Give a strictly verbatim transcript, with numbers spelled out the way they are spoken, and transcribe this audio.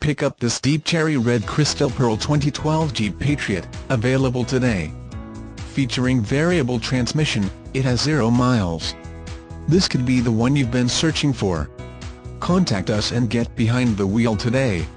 pick up this deep cherry red crystal pearl twenty twelve Jeep Patriot, available today. Featuring variable transmission, it has zero miles. This could be the one you've been searching for. Contact us and get behind the wheel today.